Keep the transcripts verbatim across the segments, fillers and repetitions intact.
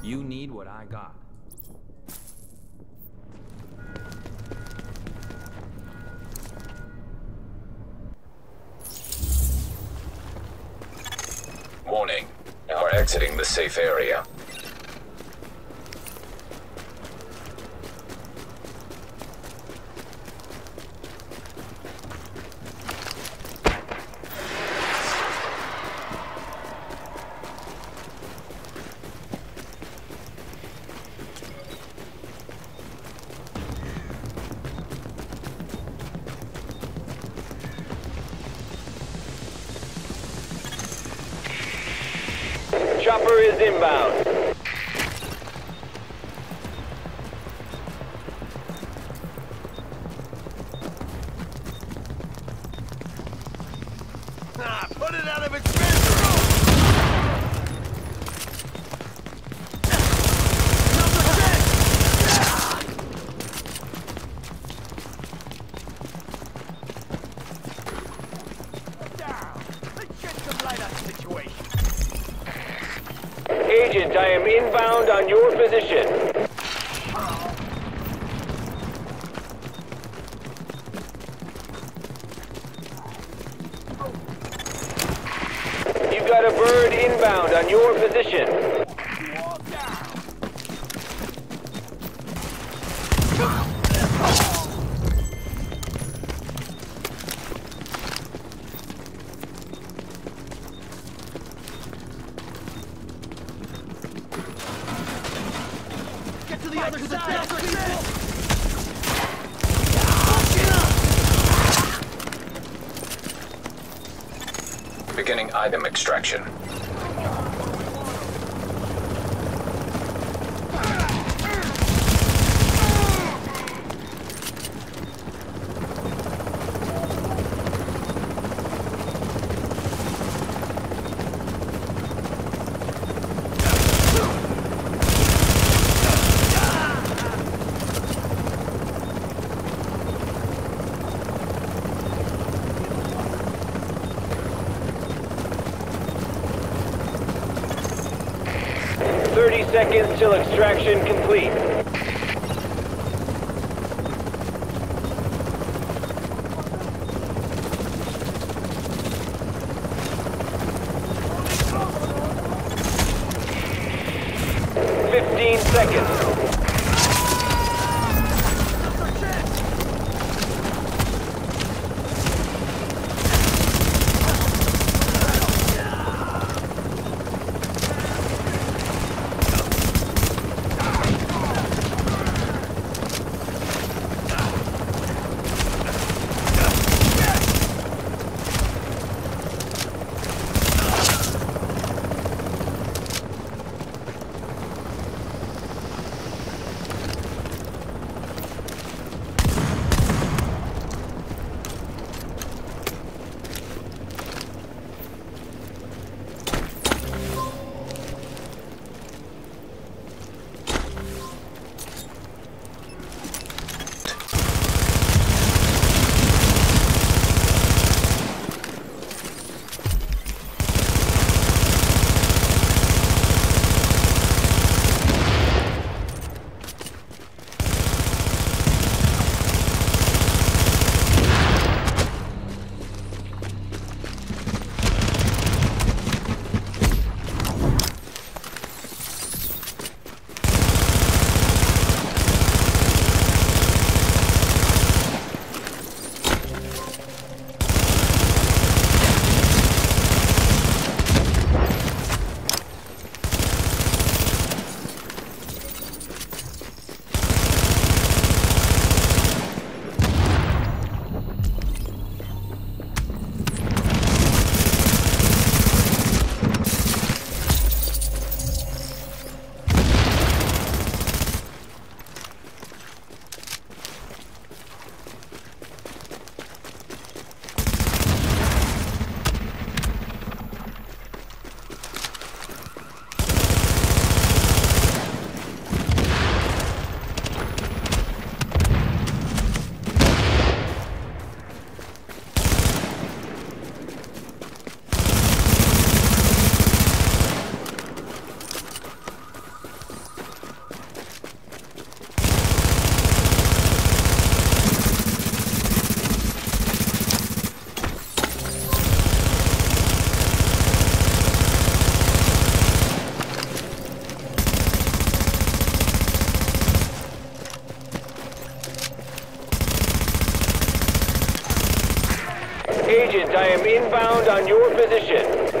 You need what I got. Warning. Now we're exiting the safe area. Chopper is inbound. Ah, put it out of its misery! Down! Let's get some light on the situation. Agent, I am inbound on your position. You've got a bird inbound on your position. Get to the other side! Beginning item extraction. thirty seconds till extraction complete. Fifteen seconds. I am inbound on your position.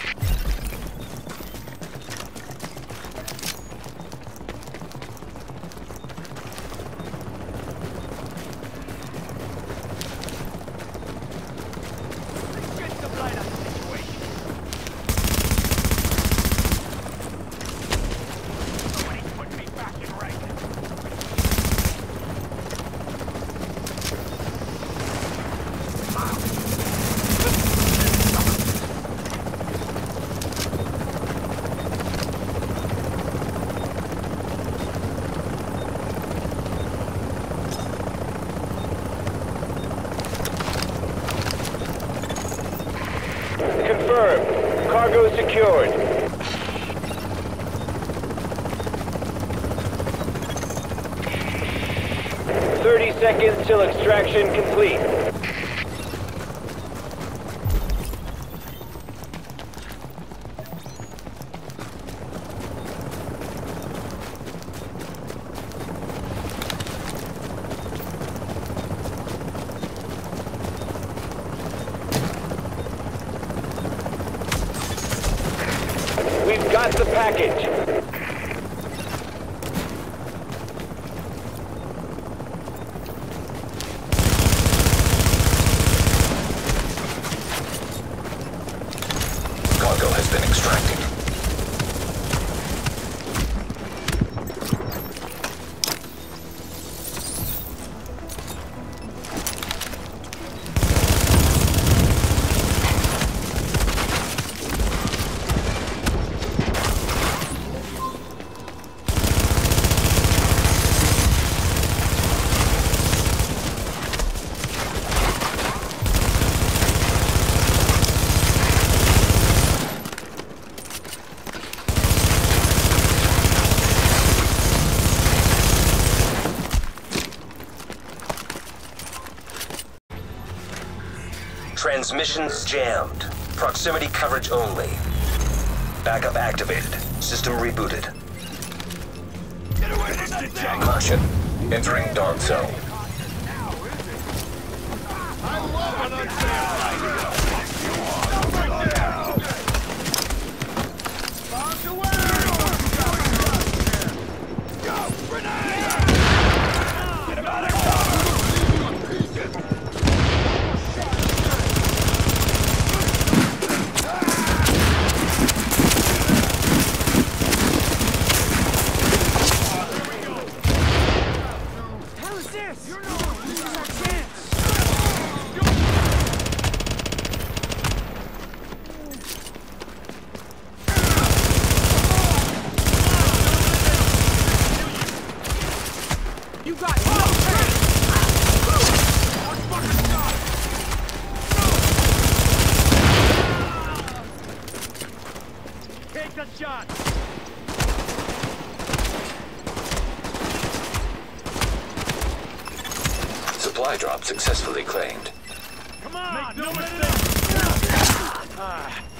Get some light on the situation. Somebody put me back in rank. Confirmed. Cargo secured. Thirty seconds till extraction complete. We've got the package. Cargo has been extracted. Transmissions jammed. Proximity coverage only. Backup activated. System rebooted. Get away from that thing! Caution. Entering dark zone. I love an unfair fight! Bombs away! Go! Grenade! Get him out of here! You got no chance! One fucking shot! Take the shot! Supply drop successfully claimed. Come on! Make no mistake! Ah.